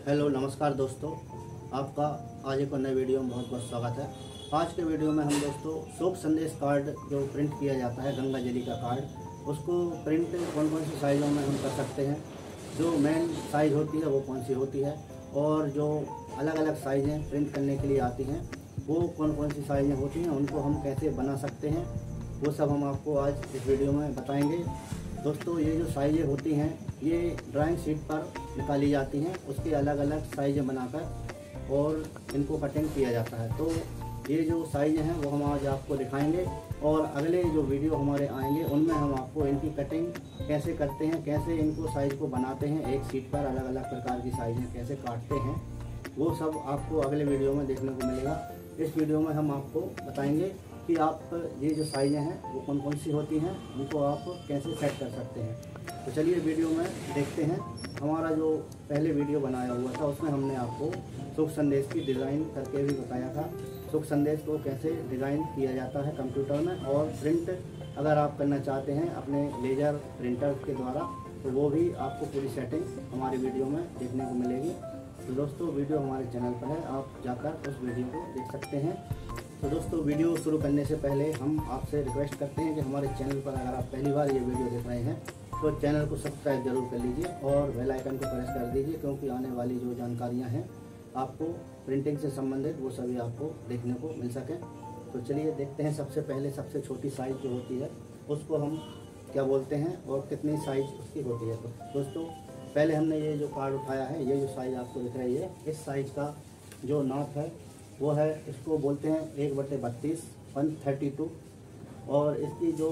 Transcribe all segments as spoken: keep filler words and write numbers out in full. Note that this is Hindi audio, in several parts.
हेलो नमस्कार दोस्तों, आपका आज एक नए वीडियो में बहुत बहुत स्वागत है। आज के वीडियो में हम दोस्तों शोक संदेश कार्ड जो प्रिंट किया जाता है गंगा जली का कार्ड, उसको प्रिंट कौन कौन सी साइज़ों में हम कर सकते हैं, जो मेन साइज़ होती है वो कौन सी होती है और जो अलग अलग साइज़ें प्रिंट करने के लिए आती हैं वो कौन कौन सी साइज़ें होती हैं, उनको हम कैसे बना सकते हैं, वो सब हम आपको आज इस वीडियो में बताएंगे। दोस्तों ये जो साइज़ें होती हैं ये ड्राइंग शीट पर निकाली जाती हैं, उसके अलग अलग साइज़ें बनाकर और इनको कटिंग किया जाता है। तो ये जो साइज़ हैं वो हम आज आपको दिखाएंगे और अगले जो वीडियो हमारे आएंगे उनमें हम आपको इनकी कटिंग कैसे करते हैं, कैसे इनको साइज़ को बनाते हैं, एक शीट पर अलग अलग प्रकार की साइज़ें कैसे काटते हैं, वो सब आपको अगले वीडियो में देखने को मिलेगा। इस वीडियो में हम आपको बताएंगे कि आप ये जो साइज़ें हैं वो कौन कौन सी होती हैं, उनको आप कैसे सेट कर सकते हैं। तो चलिए वीडियो में देखते हैं। हमारा जो पहले वीडियो बनाया हुआ था उसमें हमने आपको शुभ संदेश की डिज़ाइन करके भी बताया था, शुभ संदेश को कैसे डिज़ाइन किया जाता है कंप्यूटर में, और प्रिंट अगर आप करना चाहते हैं अपने लेज़र प्रिंटर के द्वारा तो वो भी आपको पूरी सेटिंग हमारी वीडियो में देखने को मिलेगी। तो दोस्तों वीडियो हमारे चैनल पर है, आप जाकर उस वीडियो को देख सकते हैं। तो दोस्तों वीडियो शुरू करने से पहले हम आपसे रिक्वेस्ट करते हैं कि हमारे चैनल पर अगर आप पहली बार ये वीडियो देख रहे हैं तो चैनल को सब्सक्राइब जरूर कर लीजिए और बेल आइकन को प्रेस कर दीजिए, क्योंकि आने वाली जो जानकारियाँ हैं आपको प्रिंटिंग से संबंधित वो सभी आपको देखने को मिल सकें। तो चलिए देखते हैं। सबसे पहले सबसे छोटी साइज़ जो होती है उसको हम क्या बोलते हैं और कितनी साइज़ उसकी होती है। तो दोस्तों पहले हमने ये जो कार्ड उठाया है, ये जो साइज़ आपको दिख रही है, इस साइज़ का जो नाप है वो है, इसको बोलते हैं एक बटे बत्तीस वन थर्टी टू, और इसकी जो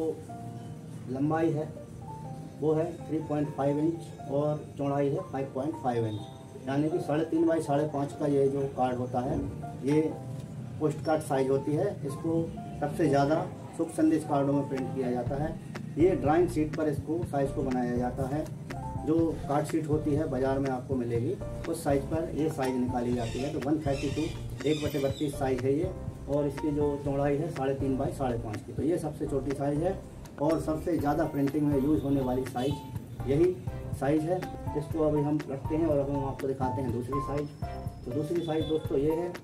लंबाई है वो है थ्री पॉइंट फाइव इंच और चौड़ाई है फाइव पॉइंट फाइव इंच, यानी कि साढ़े तीन बाई साढ़े पाँच का ये जो कार्ड होता है ये पोस्ट कार्ड साइज होती है। इसको सबसे ज़्यादा शुभ संदेश कार्डों में प्रिंट किया जाता है। ये ड्राइंग शीट पर इसको साइज़ को बनाया जाता है। जो कार्ड शीट होती है बाज़ार में आपको मिलेगी उस साइज़ पर ये साइज़ निकाली जाती है। तो वन थर्टी टू एक बटे बत्तीस साइज़ है ये, और इसकी जो चौड़ाई है साढ़े तीन बाई साढ़े पाँच की। तो ये सबसे छोटी साइज़ है और सबसे ज़्यादा प्रिंटिंग में यूज़ होने वाली साइज़ यही साइज़ है। इसको अभी हम रखते हैं और अब हम आपको दिखाते हैं दूसरी साइज़। तो दूसरी साइज़ दोस्तों ये है,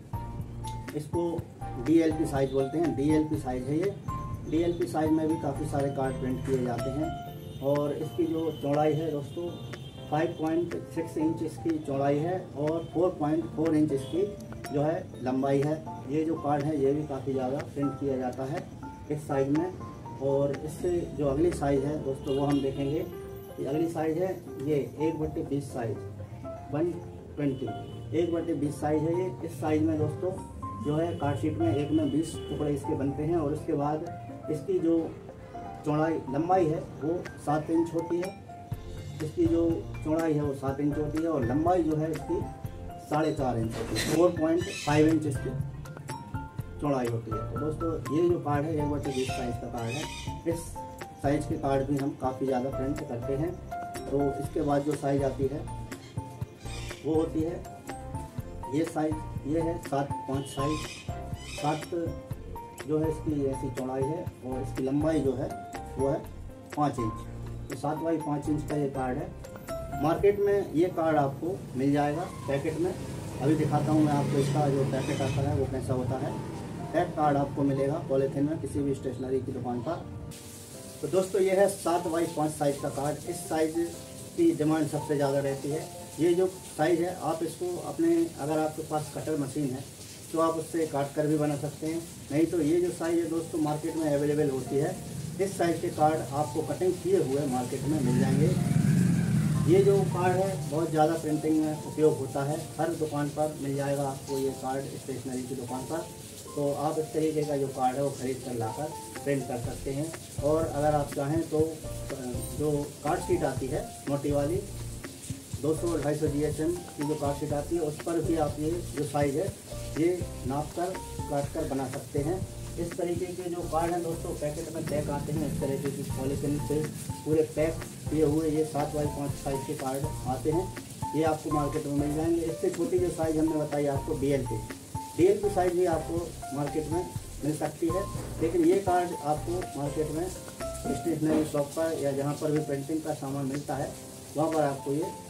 इसको डी एल पी साइज़ बोलते हैं। डी एल पी साइज़ है ये। डी एल पी साइज़ में भी काफ़ी सारे कार्ड प्रिंट किए जाते हैं और इसकी जो चौड़ाई है दोस्तों फाइव पॉइंट सिक्स इंच इसकी चौड़ाई है और फोर पॉइंट फोर इंच इसकी जो है लंबाई है। ये जो कार्ड है ये भी काफ़ी ज़्यादा प्रिंट किया जाता है इस साइज़ में। और इससे जो अगली साइज़ है दोस्तों वो हम देखेंगे। ये अगली साइज़ है ये एक बट्टे बीस साइज़ वन ट्वेंटी एक बट्टे बीस साइज़ है ये। इस साइज़ में दोस्तों जो है कार्ड शीट में एक में बीस टुकड़े इसके बनते हैं और उसके बाद इसकी जो चौड़ाई लंबाई है वो सात इंच होती है। इसकी जो चौड़ाई है वो सात इंच होती है और लंबाई जो है इसकी साढ़े चार इंच होती है। फोर पॉइंट फाइव इंच इसकी चौड़ाई होती है। तो दोस्तों ये जो कार्ड है एक बटे बीस साइज़ का कार्ड है। इस साइज़ के कार्ड भी हम काफ़ी ज़्यादा प्रिंट करते हैं। तो इसके बाद जो साइज़ आती है वो होती है ये साइज़, ये है सात पाँच साइज़। सात जो है इसकी ऐसी चौड़ाई है और इसकी लंबाई जो है वो है पाँच इंच। तो सात बाई पाँच इंच का ये कार्ड है। मार्केट में ये कार्ड आपको मिल जाएगा पैकेट में। अभी दिखाता हूँ मैं आपको इसका जो पैकेट आता है वो कैसा होता है। पैक कार्ड आपको मिलेगा पॉलीथिन में किसी भी स्टेशनरी की दुकान पर। तो दोस्तों ये है सात बाई पाँच साइज़ का कार्ड। इस साइज़ की डिमांड सबसे ज़्यादा रहती है। ये जो साइज़ है आप इसको अपने, अगर आपके पास कटर मशीन है तो आप उससे काट कर भी बना सकते हैं, नहीं तो ये जो साइज़ है दोस्तों मार्केट में अवेलेबल होती है। इस साइज़ के कार्ड आपको कटिंग किए हुए मार्केट में मिल जाएंगे। ये जो कार्ड है बहुत ज़्यादा प्रिंटिंग में उपयोग होता है। हर दुकान पर मिल जाएगा आपको ये कार्ड स्टेशनरी की दुकान पर। तो आप इस तरीके का जो कार्ड है वो ख़रीद कर लाकर प्रिंट कर सकते हैं। और अगर आप चाहें तो जो कार्ड शीट आती है मोटी वाली दो सौ ढाई सौ जी एस एम की जो कार्ड शीट आती है उस पर भी आप ये जो साइज़ है ये नाप कर काट कर बना सकते हैं। इस तरीके के जो कार्ड हैं दोस्तों पैकेट में पैक आते हैं, इस तरीके की पॉलीथिन से पूरे पैक किए हुए ये सात बाई पाँच साइज़ के कार्ड आते हैं। ये आपको मार्केट में मिल जाएंगे। इससे छोटी जो साइज़ हमने बताई आपको D L P D L P size भी आपको मार्केट में मिल सकती है, लेकिन ये कार्ड आपको मार्केट में स्टेशनरी शॉप पर या जहाँ पर भी प्रिंटिंग का सामान मिलता है वहाँ पर आपको ये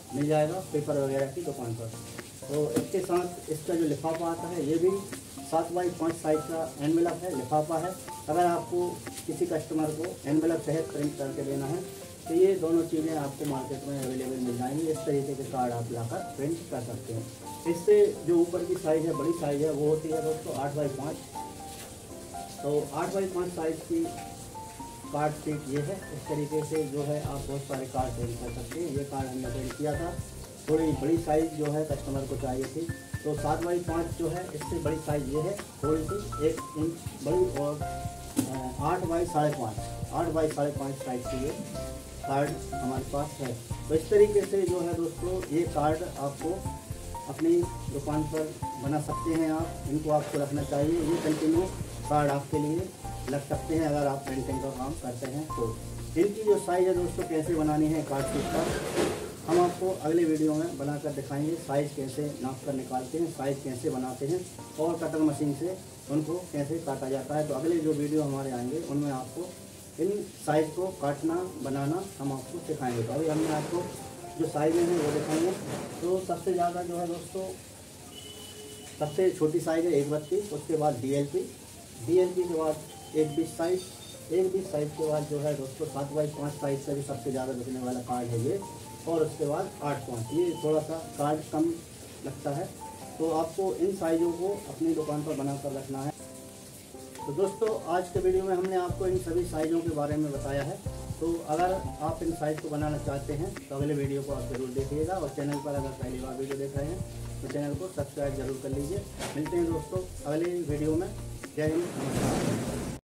मिल जाएगा पेपर वगैरह की दुकान पर। तो इसके साथ इसका जो लिफाफा आता है ये भी सात बाई पाँच साइज का एनवेलप है, लिफाफा है। अगर आपको किसी कस्टमर को एनवेलप सहित प्रिंट करके देना है तो ये दोनों चीज़ें आपको मार्केट में अवेलेबल मिल जाएंगी। इस तरीके के कार्ड आप लाकर प्रिंट कर सकते हैं। इससे जो ऊपर की साइज़ है, बड़ी साइज़ है, वो होती है दोस्तों आठ बाई पाँच। तो आठ बाई पाँच साइज़ की कार्ड शीट ये है। इस तरीके से जो है आप बहुत सारे कार्ड प्रिंट कर सकते हैं। ये कार्ड हमने प्रिंट किया था, थोड़ी बड़ी साइज़ जो है कस्टमर को चाहिए थी। तो सात बाई पाँच जो है इससे बड़ी साइज़ ये है, थोड़ी सी एक इंच बड़ी, और आठ बाई साढ़े पाँच आठ बाई साढ़े पाँच साइज़ की ये कार्ड हमारे पास है। तो इस तरीके से जो है दोस्तों ये कार्ड आपको अपनी दुकान पर बना सकते हैं आप। इनको आपको रखना चाहिए, ये कंटिन्यू कार्ड आपके लिए लग सकते हैं अगर आप प्रिंटिंग का काम करते हैं तो। इनकी जो साइज़ है दोस्तों कैसे बनानी है कार्ड शीट का, हम आपको अगले वीडियो में बनाकर दिखाएंगे। साइज़ कैसे नाप कर निकालते हैं, साइज़ कैसे बनाते हैं और कटर मशीन से उनको कैसे काटा जाता है। तो अगले जो वीडियो हमारे आएंगे उनमें आपको इन साइज़ को काटना बनाना हम आपको सिखाएंगे। तो अभी हमने आपको जो साइज़ें हैं वो दिखाएंगे। तो सबसे ज़्यादा जो है दोस्तों सबसे छोटी साइज़ है एक बत्तीस, उसके बाद D L P, D L P के बाद एक बीस साइज़, एक बीस साइज़ के बाद जो है दोस्तों सात बाई पाँच साइज़ का भी सबसे ज़्यादा बिकने वाला कार्ड है ये, और उसके बाद आठ पाँच, ये थोड़ा सा कार्ड कम लगता है। तो आपको इन साइज़ों को अपनी दुकान पर बना कर रखना है। तो दोस्तों आज के वीडियो में हमने आपको इन सभी साइज़ों के बारे में बताया है। तो अगर आप इन साइज़ को बनाना चाहते हैं तो अगले वीडियो को आप ज़रूर देखिएगा, और चैनल पर अगर पहली बार वीडियो देख रहे हैं तो चैनल को सब्सक्राइब जरूर कर लीजिए। मिलते हैं दोस्तों अगले वीडियो में। जय हिंद, नमस्कार।